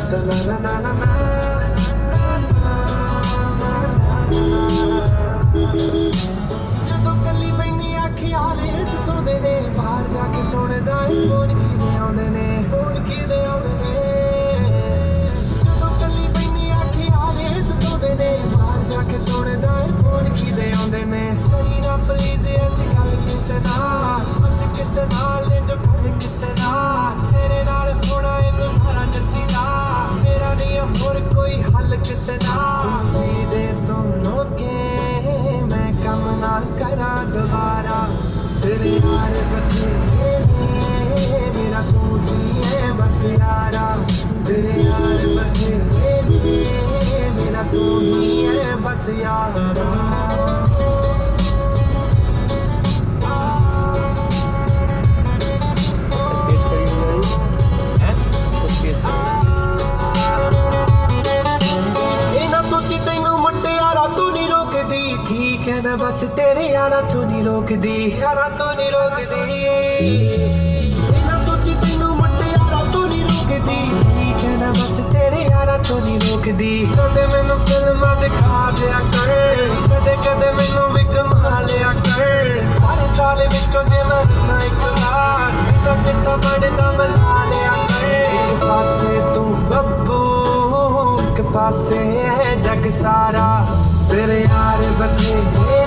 ਜਦੋਂ ਕੱਲੀ ਪੈਂਦੀ ਆ ਖਿਆਲੇ ਸਤਾਉਂਦੇ ਨੇ, ਬਾਹਰ ਜਾ ਕੇ ਸੁਣਦਾ ਏ ਫੋਨ ਕਿਹਦੇ ਆਉਂਦੇ ਨੇ, ਫੋਨ ਕਿਹਦੇ ਆਉਂਦੇ ਨੇ। ਜਦੋਂ ਕੱਲੀ ਪੈਂਦੀ ਆ ਖਿਆਲੇ ਸਤਾਉਂਦੇ ਨੇ, ਬਾਹਰ ਜਾ ਕੇ ਸੁਣਦਾ ਏ ਫੋਨ ਕਿਹਦੇ ਆਉਂਦੇ ਨੇ। ਕਰੀ ਨਾ ਪਲੀਜ਼ ਐਸੀ ਗੱਲ ਕਿਸੇ ਨਾਲ, ਅੱਜ ਕਿਸੇ ਨਾਲ ਨੇ ਜੋ ਗੱਲ ਕਿਸੇ ਨਾਲ। ਤੇਰੇ ਨਾਲ ਹੋਣਾ ਏ ਗੁਜ਼ਾਰਾ ਜੱਤੀ ਦਾ, ਮੇਰਾ ਨਹੀਂ ਹੋਰ ਕੋਈ ਹੱਲ ਕਿਸੇ ਨਾਲ। ਜਿਹਦੇ ਤੋਂ ਲੋਕੇ ਮੈਂ ਕੰਮ ਨਾ ਕਰਾਂ ਦੁਬਾਰਾ, ਤੇਰੇ ਯਾਰ ਬਥੇਰੇ ਨੇ, ਮੇਰਾ ਤੂੰ ਹੀ ਹੈ ਬਸ ਯਾਰਾ। ਤੇਰੇ ਯਾਰ ਬਥੇਰੇ ਨੇ, ਮੇਰਾ ਤੂੰ ਹੀ ਹੈ ਬਸ ਯਾਰਾ। ठीक है ना बस तेरे यारा तू नहीं रोकदी, यारा तू नहीं रोकदी। ना सोची तेनू मुंडे यारा तू नहीं रोकदी, ठीक है ना बस तेरे यारा तू नहीं रोकदी। कदे मैनू फिल्मां दिखा दिया कर, कदे कदे मैनू भी घुमा लिया कर। सारे साल विचों जे मैं हसां इक बार, इन्ना किता बनदा मना लिया कर। एक पासे तू बब्बू, एक पासे है जग सारा, तेरे यार बथेरे